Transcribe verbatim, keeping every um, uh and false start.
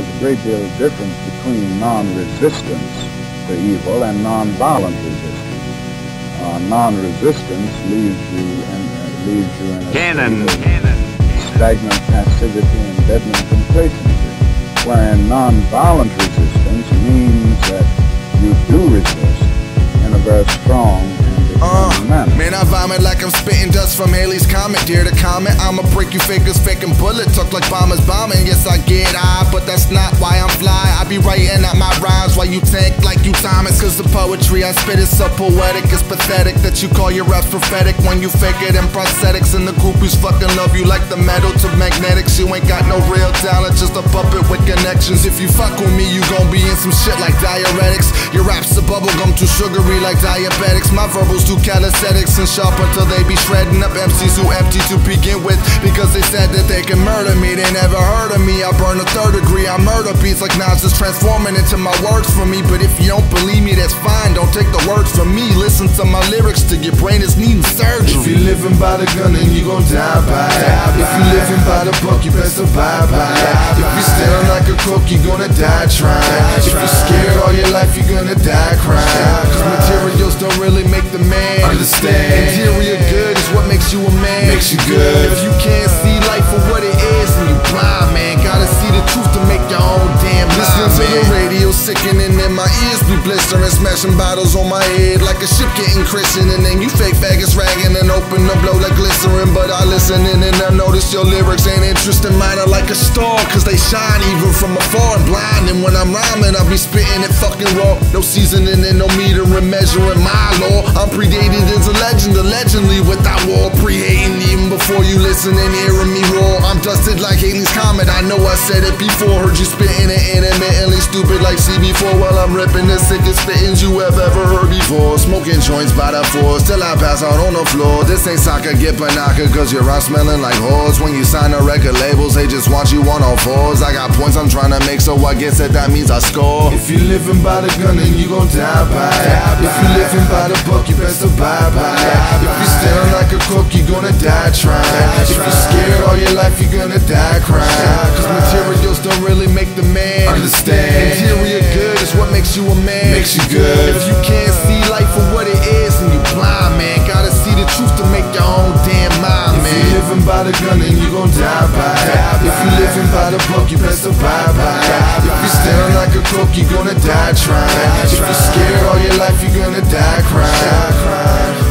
there's a great deal of difference between non-resistance to evil and non-violent resistance. Uh, non-resistance leaves you in, uh, leaves you in a Cannon. state of Cannon. stagnant passivity and deadening complacency, wherein non-violent resistance means that you do resist in a very strong Uh, manner. man, I vomit like I'm spitting dust from Halley's Comet. Dare to comment, I'ma break you fakers faking bullet talk like bombers bombing. Yes, I get high, but that's not why I'm fly. I be writing out my rhymes while you tank like you Thomas. Cause the poetry I spit is so poetic, it's pathetic that you call your raps prophetic when you fake it in prosthetics. And the groupies fucking love you like the metal to magnetics. You ain't got no real talent, just a puppet with connections. If you fuck with me, you gon' be in some shit like diuretics. Your raps are bubblegum too sugary like diabetics. My verbals too calisthenics and sharp until they be shredding up M Cs who empty to begin with. Because they said that they can murder me, they never heard of me. I burn a third degree, I murder beats like knives just transforming into my words for me. But if you don't believe me, that's fine, don't take the words from me. Listen to my lyrics till your brain is needing surgery. If you living by the gun, then you gon' die by it. If you living by the book, you best abide by it. If you staring like a crook, you gonna die trying. If you scared all your life, you gonna die crying. Cause materials don't really make the man understand. Interior good is what makes you a man. Makes you good. If you can't see life for what it is, then you blind, man. Gotta see the truth to make your own damn mind. Listening to the radio, sickening in my ears be blistering, smashing bottles on my head like a ship getting christened. And then you fake faggots ragging and open the blow like glycerin. But I listen in and I notice your lyrics ain't interesting. Mine are like a star, cause they shine even from afar and blind. And when I'm rhyming, I'll be spitting it fucking raw. No seasoning and no metering, measuring my law. I'm predated as a legend, allegedly without war. Pre-hating even before you listen and hearing me roar. I'm dusted like Halley's Comet, I know I said it before. Heard you spitting it intermittently stupid like C B four. While I'm ripping the sickest spittings you have ever heard before. Smoking joints by the force till I pass out on the floor. This ain't soccer, get panaka, cause you're out smelling like whores. When you sign the record labels, they just want you on all fours. I got points I'm trying to make, so I guess that that means I score. If you living by the gun, then you gon' die by it. If you living by the book, you best abide by it. If you staring like a crook, you gonna die trying. If you scared all your life, you gonna die crying. Cause materials don't really make the man understand. Interior good is what makes you a man. Makes you good. If you can't see life for what it is, then you blind, man. Gotta see the truth to make your own damn mind, man. If you living by the gun, then you gon' die by it. If you living by the book, you best abide by it. If you staring like a crook, you gonna die trying. If you scared all your life, you gonna die crying.